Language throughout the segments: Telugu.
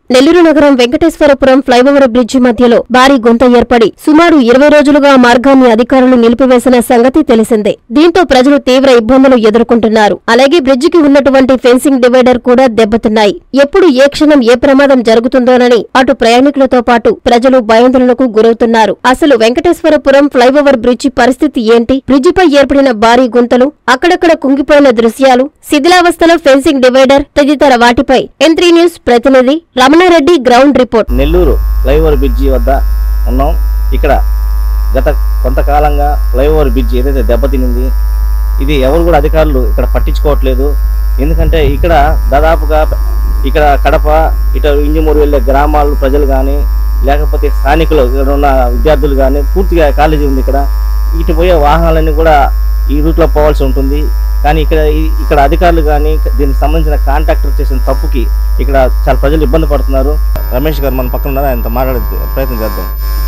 నెల్లూరు నగరం వెంకటేశ్వరపురం ఫ్లైఓవర్ బ్రిడ్జి మధ్యలో భారీ గుంత ఏర్పడి సుమారు 20 రోజులుగా మార్గాన్ని అధికారులు నిలిపివేసిన సంగతి తెలిసిందే. దీంతో ప్రజలు తీవ్ర ఇబ్బందులు ఎదుర్కొంటున్నారు. అలాగే బ్రిడ్జికి ఉన్నటువంటి ఫెన్సింగ్ డివైడర్ కూడా దెబ్బతిన్నాయి. ఎప్పుడు ఏ క్షణం ఏ ప్రమాదం జరుగుతుందోనని అటు ప్రయాణికులతో పాటు ప్రజలు భయాందోళనకు గురవుతున్నారు. అసలు వెంకటేశ్వరపురం ఫ్లైఓవర్ బ్రిడ్జి పరిస్థితి ఏంటి? బ్రిడ్జిపై ఏర్పడిన భారీ గుంతలు, అక్కడక్కడ కుంగిపోయిన దృశ్యాలు, శిథిలావస్థలో ఫెన్సింగ్ డివైడర్ తదితర వాటిపై M3 న్యూస్ ప్రతినిధి Ramana Reddy ground report. Nellore flyover bridge వద్ద ఉన్నాం. ఇక్కడ గత కొంతకాలంగా ఫ్లైఓవర్ బ్రిడ్జి ఏదైతే దెబ్బతినింది, ఇది ఎవరు కూడా అధికారులు ఇక్కడ పట్టించుకోవట్లేదు. ఎందుకంటే ఇక్కడ దాదాపుగా ఇక్కడ కడప ఇటు ఇంజమూరు వెళ్ళే గ్రామాలు ప్రజలు కానీ లేకపోతే స్థానికులు ఇక్కడ ఉన్న విద్యార్థులు కానీ పూర్తిగా కాలేజీ ఉంది. ఇటు పోయే వాహనాలన్నీ కూడా ఈ రూట్లో పోవాల్సి ఉంటుంది. కానీ ఇక్కడ అధికారులు కానీ దీనికి సంబంధించిన కాంట్రాక్టర్ చేసిన తప్పుకి ఇక్కడ చాలా ప్రజలు ఇబ్బంది పడుతున్నారు. రమేష్ గారు మన పక్కన ఉన్నారు, ఆయనతో మాట్లాడే ప్రయత్నం చేద్దాం.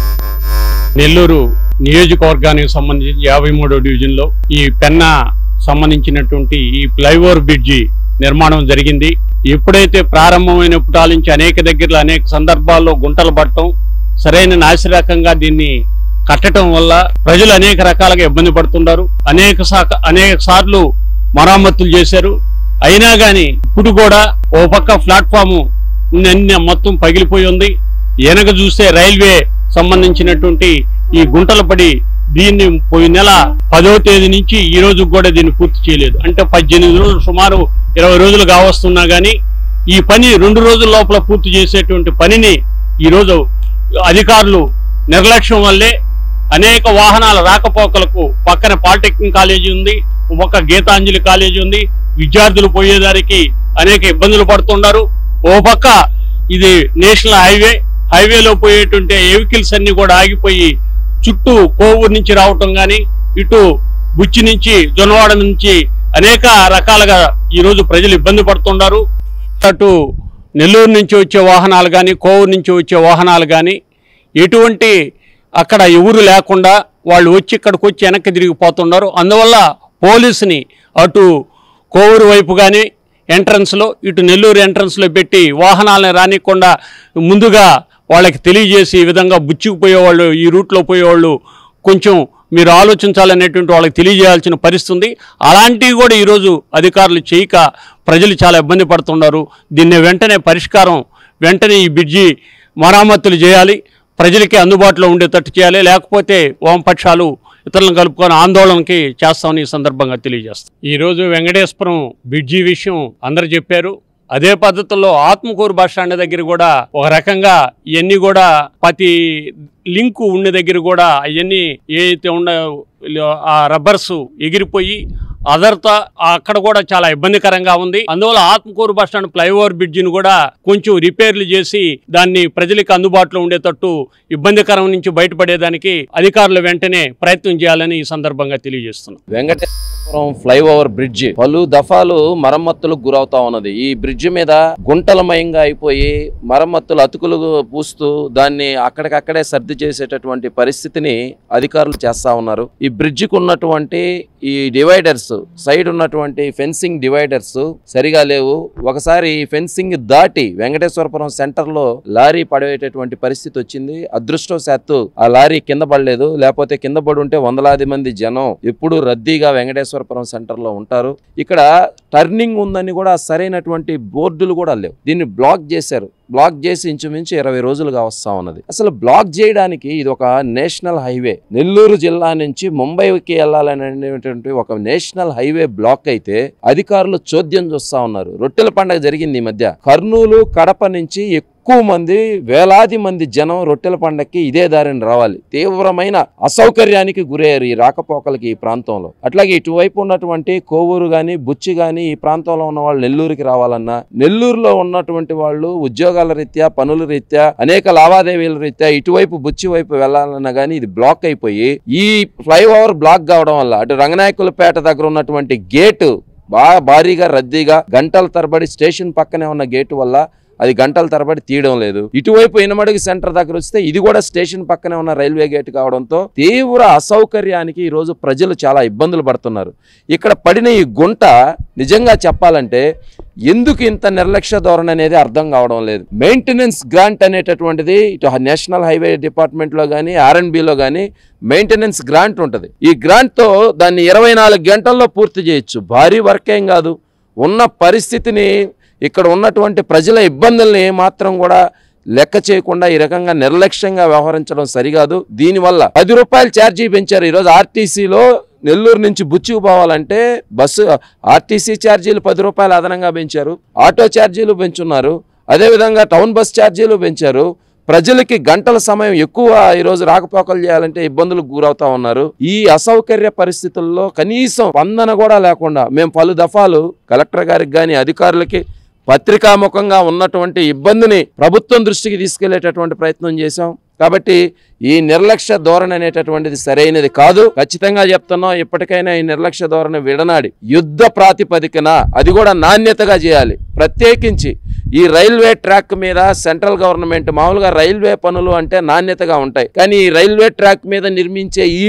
నెల్లూరు నియోజకవర్గానికి సంబంధించి 53వ డివిజన్లో ఈ పెన్నా సంబంధించినటువంటి ఈ ఫ్లైఓవర్ బ్రిడ్జి నిర్మాణం జరిగింది. ఎప్పుడైతే ప్రారంభమైనప్పటి నుంచి అనేక దగ్గరలో అనేక సందర్భాల్లో గుంటలు పట్టడం, సరైన నాసిరకంగా దీన్ని కట్టడం వల్ల ప్రజలు అనేక రకాలుగా ఇబ్బంది పడుతున్నారు. అనేక సార్లు మరమ్మతులు చేశారు. అయినా గాని ఇప్పుడు కూడా ఓ పక్క ప్లాట్ఫామ్ మొత్తం పగిలిపోయి ఉంది. వెనక చూస్తే రైల్వే సంబంధించినటువంటి ఈ గుంటలు పడి దీన్ని పోయిన నెల 10వ తేదీ నుంచి ఈ రోజు కూడా దీన్ని పూర్తి చేయలేదు. అంటే 18 రోజులు, సుమారు 20 రోజులు కావస్తున్నా గానీ ఈ పని 2 రోజుల లోపల పూర్తి చేసేటువంటి పనిని ఈరోజు అధికారులు నిర్లక్ష్యం వల్లే అనేక వాహనాల రాకపోకలకు పక్కన పాలిటెక్నిక్ కాలేజీ ఉంది, ఒక గీతాంజలి కాలేజీ ఉంది. విద్యార్థులు పోయేదానికి అనేక ఇబ్బందులు పడుతున్నారు. ఓ పక్క ఇది నేషనల్ హైవేలో పోయేటువంటి వెహికల్స్ అన్ని కూడా ఆగిపోయి చుట్టూ కోవూరు నుంచి రావటం కానీ, ఇటు బుచ్చి నుంచి జొన్నవాడ నుంచి అనేక రకాలుగా ఈరోజు ప్రజలు ఇబ్బంది పడుతున్నారు. అటు నెల్లూరు నుంచి వచ్చే వాహనాలు కానీ, కోవూరు నుంచి వచ్చే వాహనాలు కానీ ఎటువంటి అక్కడ ఎవరు లేకుండా వాళ్ళు వచ్చి ఇక్కడికి వచ్చి వెనక్కి తిరిగిపోతున్నారు. అందువల్ల పోలీసుని అటు కోవూరు వైపు కానీ ఎంట్రన్స్లో, ఇటు నెల్లూరు ఎంట్రన్స్లో పెట్టి వాహనాలను రానికుండా ముందుగా వాళ్ళకి తెలియజేసి ఈ విధంగా బుచ్చిపోయేవాళ్ళు, ఈ రూట్లో పోయేవాళ్ళు కొంచెం మీరు ఆలోచించాలనేటువంటి వాళ్ళకి తెలియజేయాల్సిన పరిస్థితి ఉంది. అలాంటివి కూడా ఈరోజు అధికారులు చేయక ప్రజలు చాలా ఇబ్బంది పడుతున్నారు. దీన్ని వెంటనే ఈ బ్రిడ్జి మరమ్మతులు చేయాలి, ప్రజలకి అందుబాటులో ఉండేటట్టు చేయాలి. లేకపోతే వామపక్షాలు ఇతరులను కలుపుకొని ఆందోళనకి చేస్తామని ఈ సందర్భంగా తెలియజేస్తాం. ఈరోజు వెంకటేశ్వరం బ్రిడ్జి విషయం అందరూ చెప్పారు. అదే పద్ధతుల్లో ఆత్మకూరు బస్టాండ్ దగ్గర కూడా ఒక రకంగా ఇవన్నీ కూడా ప్రతి లింకు ఉన్న దగ్గర కూడా అవన్నీ ఏదైతే ఉన్నాయో ఆ రబ్బర్స్ ఎగిరిపోయి అదర్తా అక్కడ కూడా చాలా ఇబ్బందికరంగా ఉంది. అందువల్ల ఆత్మకూరు బస్టాండ్ ఫ్లైఓవర్ బ్రిడ్జిని కూడా కొంచెం రిపేర్లు చేసి దాన్ని ప్రజలకు అందుబాటులో ఉండేటట్టు ఇబ్బందికరం నుంచి బయటపడేదానికి అధికారులు వెంటనే ప్రయత్నం చేయాలని ఈ సందర్భంగా తెలియజేస్తున్నాం. వెంకటేశ్వరం ఫ్లైఓవర్ బ్రిడ్జి పలు దఫాలు మరమ్మతులకు గురవుతా ఉన్నది. ఈ బ్రిడ్జి మీద గుంటలమయంగా అయిపోయి మరమ్మతులు అతుకులు పూస్తూ దాన్ని అక్కడికక్కడే సర్ది చేసేటటువంటి పరిస్థితిని అధికారులు చేస్తా ఉన్నారు. ఈ బ్రిడ్జికి ఉన్నటువంటి ఈ డివైడర్స్, సైడ్ ఉన్నటువంటి ఫెన్సింగ్ డివైడర్స్ సరిగా లేవు. ఒకసారి ఫెన్సింగ్ దాటి వెంకటేశ్వరపురం సెంటర్ లో లారీ పడేటటువంటి పరిస్థితి వచ్చింది. అదృష్టవశాత్తు ఆ లారీ కింద పడలేదు. లేకపోతే కింద పడి ఉంటే వందలాది మంది జనం ఎప్పుడు రద్దీగా వెంకటేశ్వరపురం సెంటర్ లో ఉంటారు. ఇక్కడ టర్నింగ్ ఉందని కూడా సరైనటువంటి బోర్డులు కూడా లేవు. దీన్ని బ్లాక్ చేశారు. బ్లాక్ చేసి ఇంచుమించు 20 రోజులుగా వస్తా ఉన్నది. అసలు బ్లాక్ చేయడానికి ఇది ఒక నేషనల్ హైవే. నెల్లూరు జిల్లా నుంచి ముంబైకి వెళ్ళాలనేటువంటి ఒక నేషనల్ హైవే బ్లాక్ అయితే అధికారులు చోద్యం చూస్తా ఉన్నారు. రొట్టెల పండుగ జరిగింది ఈ మధ్య. కర్నూలు, కడప నుంచి ఎక్కువ మంది, వేలాది మంది జనం రొట్టెల పండగకి ఇదే దారిని రావాలి. తీవ్రమైన అసౌకర్యానికి గురయ్యారు ఈ రాకపోకలకి ఈ ప్రాంతంలో. అట్లాగే ఇటువైపు ఉన్నటువంటి కోవూరు గాని, బుచ్చి గాని ఈ ప్రాంతంలో ఉన్న వాళ్ళు నెల్లూరుకి రావాలన్నా, నెల్లూరులో ఉన్నటువంటి వాళ్ళు ఉద్యోగాల రీత్యా, పనుల రీత్యా, అనేక లావాదేవీల రీత్యా ఇటువైపు బుచ్చి వైపు వెళ్లాలన్నా గానీ ఇది బ్లాక్ అయిపోయి ఈ ఫ్లైఓవర్ బ్లాక్ కావడం వల్ల అటు రంగనాయకులపేట దగ్గర ఉన్నటువంటి గేటు భారీగా రద్దీగా గంటల తరబడి స్టేషన్ పక్కనే ఉన్న గేటు వల్ల అది గంటల తరబడి తీయడం లేదు. ఇటువైపు ఇనమడుగు సెంటర్ దగ్గర వస్తే ఇది కూడా స్టేషన్ పక్కనే ఉన్న రైల్వే గేట్ కావడంతో తీవ్ర అసౌకర్యానికి ఈ రోజు ప్రజలు చాలా ఇబ్బందులు పడుతున్నారు. ఇక్కడ పడిన ఈ గుంట నిజంగా చెప్పాలంటే ఎందుకు ఇంత నిర్లక్ష్య ధోరణి అనేది అర్థం కావడం లేదు. మెయింటెనెన్స్ గ్రాంట్ అనేటటువంటిది ఇటు నేషనల్ హైవే డిపార్ట్మెంట్ లో కానీ R&Bలో కానీ మెయింటెనెన్స్ గ్రాంట్ ఉంటుంది. ఈ గ్రాంట్ తో దాన్ని 24 గంటల్లో పూర్తి చేయొచ్చు. భారీ వర్క్ ఏం కాదు. ఉన్న పరిస్థితిని, ఇక్కడ ఉన్నటువంటి ప్రజల ఇబ్బందుల్ని మాత్రం కూడా లెక్క చేయకుండా ఈ రకంగా నిర్లక్ష్యంగా వ్యవహరించడం సరికాదు. దీనివల్ల 10 రూపాయలు ఛార్జీ పెంచారు. ఈరోజు ఆర్టీసీలో నెల్లూరు నుంచి బుచ్చికి పోవాలంటే బస్సు ఆర్టీసీ ఛార్జీలు 10 రూపాయలు అదనంగా పెంచారు. ఆటో ఛార్జీలు పెంచున్నారు. అదేవిధంగా టౌన్ బస్ ఛార్జీలు పెంచారు. ప్రజలకి గంటల సమయం ఎక్కువ ఈరోజు రాకపోకలు చేయాలంటే ఇబ్బందులకు గురవుతా ఉన్నారు. ఈ అసౌకర్య పరిస్థితుల్లో కనీసం స్పందన కూడా లేకుండా మేము పలు దఫాలు కలెక్టర్ గారికి కానీ అధికారులకి పత్రికాముఖంగా ఉన్నటువంటి ఇబ్బందిని ప్రభుత్వం దృష్టికి తీసుకెళ్లేటటువంటి ప్రయత్నం చేశాం. కాబట్టి ఈ నిర్లక్ష్య ధోరణి అనేటటువంటిది సరైనది కాదు. ఖచ్చితంగా చెప్తున్నాం, ఇప్పటికైనా ఈ నిర్లక్ష్య ధోరణి విడనాడి యుద్ధ ప్రాతిపదికన అది కూడా నాణ్యతగా చేయాలి. ప్రత్యేకించి ఈ రైల్వే ట్రాక్ మీద సెంట్రల్ గవర్నమెంట్ మామూలుగా రైల్వే పనులు అంటే నాణ్యతగా ఉంటాయి, కానీ ఈ రైల్వే ట్రాక్ మీద నిర్మించే ఈ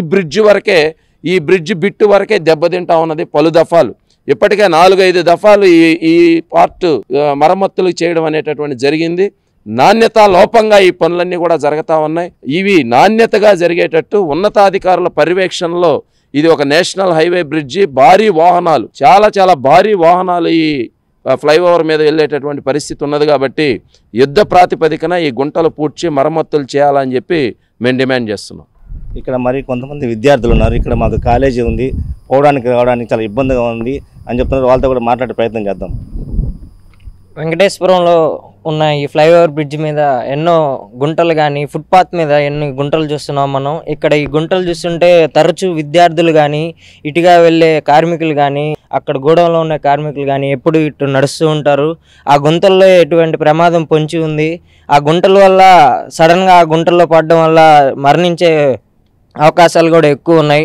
బ్రిడ్జ్ బిట్టు వరకే దెబ్బతింటా ఉన్నది పలు దఫాలు. ఇప్పటికే 4-5 దఫాలు ఈ పార్ట్ మరమ్మతులు చేయడం అనేటటువంటి జరిగింది. నాణ్యత లోపంగా ఈ పనులన్నీ కూడా జరుగుతూ ఉన్నాయి. ఇవి నాణ్యతగా జరిగేటట్టు ఉన్నతాధికారుల పర్యవేక్షణలో ఇది ఒక నేషనల్ హైవే బ్రిడ్జి. భారీ వాహనాలు, చాలా భారీ వాహనాలు ఈ ఫ్లైఓవర్ మీద వెళ్ళేటటువంటి పరిస్థితి ఉన్నది. కాబట్టి యుద్ధ ప్రాతిపదికన ఈ గుంటలు పూడ్చి మరమ్మతులు చేయాలని చెప్పి మేము డిమాండ్ చేస్తున్నాం. ఇక్కడ మరి కొంతమంది విద్యార్థులు ఉన్నారు. ఇక్కడ మాకు కాలేజీ ఉంది, పోవడానికి రావడానికి చాలా ఇబ్బందిగా ఉంది అని చెప్తున్నారు. వాళ్ళతో కూడా మాట్లాడే ప్రయత్నం చేద్దాం. వెంకటేశ్వరంలో ఉన్న ఈ ఫ్లైఓవర్ బ్రిడ్జ్ మీద ఎన్నో గుంటలు కానీ ఫుట్పాత్ మీద ఎన్ని గుంటలు చూస్తున్నాం మనం. ఇక్కడ ఈ గుంటలు చూస్తుంటే తరచూ విద్యార్థులు కానీ ఇటుగా వెళ్ళే కార్మికులు కానీ అక్కడ గూడెంలో ఉన్న కార్మికులు కానీ ఎప్పుడు ఇటు నడుస్తూ ఉంటారు. ఆ గుంతల్లో ఎటువంటి ప్రమాదం పొంచి ఉంది. ఆ గుంటల వల్ల సడన్గా ఆ గుంటల్లో పడడం వల్ల మరణించే అవకాశాలు కూడా ఎక్కువ ఉన్నాయి.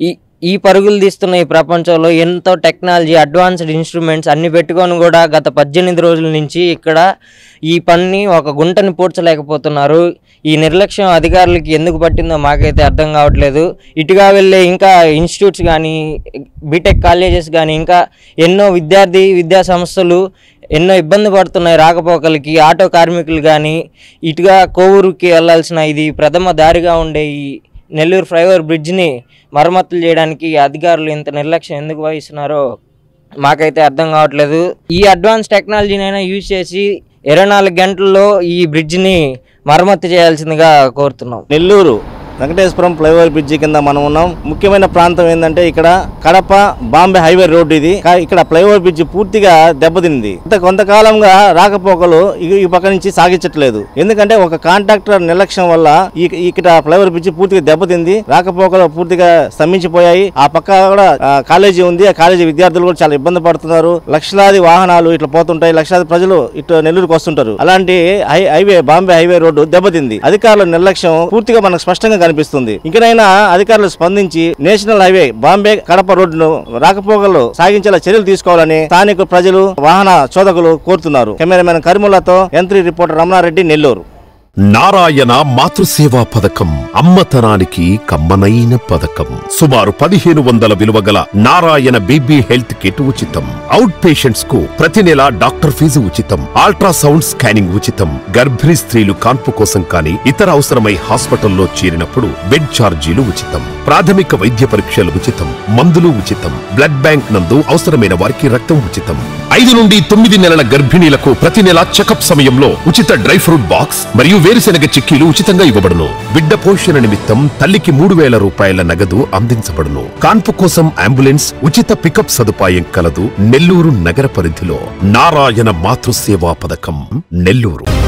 ఈ పరుగులు తీస్తున్న ఈ ప్రపంచంలో ఎంతో టెక్నాలజీ, అడ్వాన్స్డ్ ఇన్స్ట్రుమెంట్స్ అన్ని పెట్టుకొని కూడా గత 18 రోజుల నుంచి ఇక్కడ ఈ పని ఒక గుంటని పూడ్చలేకపోతున్నారు. ఈ నిర్లక్ష్యం అధికారులకి ఎందుకు పట్టిందో మాకైతే అర్థం కావట్లేదు. ఇటుగా వెళ్ళే ఇంకా ఇన్స్టిట్యూట్స్ కానీ బీటెక్ కాలేజెస్ కానీ ఇంకా ఎన్నో విద్యా సంస్థలు ఎన్నో ఇబ్బంది పడుతున్నాయి రాకపోకలకి. ఆటో కార్మికులు కానీ ఇటుగా కోవూరుకి వెళ్లాల్సిన ఇది ప్రథమ దారిగా ఉండే ఈ నెల్లూరు ఫ్లైఓవర్ బ్రిడ్జ్ని మరమ్మతులు చేయడానికి అధికారులు ఇంత నిర్లక్ష్యం ఎందుకు వహిస్తున్నారో మాకైతే అర్థం కావట్లేదు. ఈ అడ్వాన్స్ టెక్నాలజీనైనా యూజ్ చేసి 24 గంటల్లో ఈ బ్రిడ్జ్ని మరమ్మతు చేయాల్సిందిగా కోరుతున్నాం. నెల్లూరు వెంకటేశ్వరం ఫ్లైఓవర్ బ్రిడ్జి కింద మనం ఉన్నాం. ముఖ్యమైన ప్రాంతం ఏంటంటే ఇక్కడ కడప బాంబే హైవే రోడ్డు ఇది. ఇక్కడ ఫ్లైఓవర్ బ్రిడ్జి పూర్తిగా దెబ్బతింది. కొంతకాలంగా రాకపోకలు ఈ పక్క నుంచి సాగించట్లేదు. ఎందుకంటే ఒక కాంట్రాక్టర్ నిర్లక్ష్యం వల్ల ఇక్కడ ఫ్లైఓవర్ బ్రిడ్జి పూర్తిగా దెబ్బతింది. రాకపోకలు పూర్తిగా స్తంభించిపోయాయి. ఆ పక్క కూడా కాలేజీ ఉంది. ఆ కాలేజీ విద్యార్థులు కూడా చాలా ఇబ్బంది పడుతున్నారు. లక్షలాది వాహనాలు ఇట్లా పోతుంటాయి. లక్షలాది ప్రజలు ఇటు నెల్లూరుకు వస్తుంటారు. అలాంటి హైవే బాంబే హైవే రోడ్డు దెబ్బతింది. అధికారుల నిర్లక్ష్యం పూర్తిగా మనకు స్పష్టంగా కనిపిస్తుంది. ఇంకనైనా అధికారులు స్పందించి నేషనల్ హైవే బాంబే కడప రోడ్డును రాకపోకలు సాగించేలా చర్యలు తీసుకోవాలని స్థానిక ప్రజలు, వాహన చోదకులు కోరుతున్నారు. కెమెరామెన్ కరిముల్లాతో N3 రిపోర్టర్ రమణారెడ్డి, నెల్లూరు. నారాయణ మాతృసేవా పథకం అమ్మతనానికి కమ్మనైన పథకం. సుమారు 1500 విలువగల నారాయణ బీబీ హెల్త్ కిట్ ఉచితం. అవుట్ పేషెంట్స్ కు ప్రతి నెల డాక్టర్ ఫీజు ఉచితం. అల్ట్రాసౌండ్ స్కానింగ్ ఉచితం. గర్భిణీ స్త్రీలు కాన్పు కోసం కానీ ఇతర అవసరమై హాస్పిటల్లో చేరినప్పుడు బెడ్ ఛార్జీలు ఉచితం. ప్రాథమిక వైద్య పరీక్షలు ఉచితం. మందులు ఉచితం. బ్లడ్ బ్యాంక్ నందు అవసరమైన వారికి రక్తం ఉచితం. 5 నుండి 9 నెలల గర్భిణీలకు ప్రతి నెల చెకప్ సమయంలో ఉచిత డ్రై ఫ్రూట్ బాక్స్ మరియు వేరుశెనగ చిక్కీలు ఉచితంగా ఇవ్వబడును. బిడ్డ పోషణ నిమిత్తం తల్లికి 3000 రూపాయల నగదు అందించబడును. కాన్పు కోసం అంబులెన్స్ ఉచిత పికప్ సదుపాయం కలదు. నెల్లూరు నగర పరిధిలో నారాయణ మాతృసేవా పథకం, నెల్లూరు.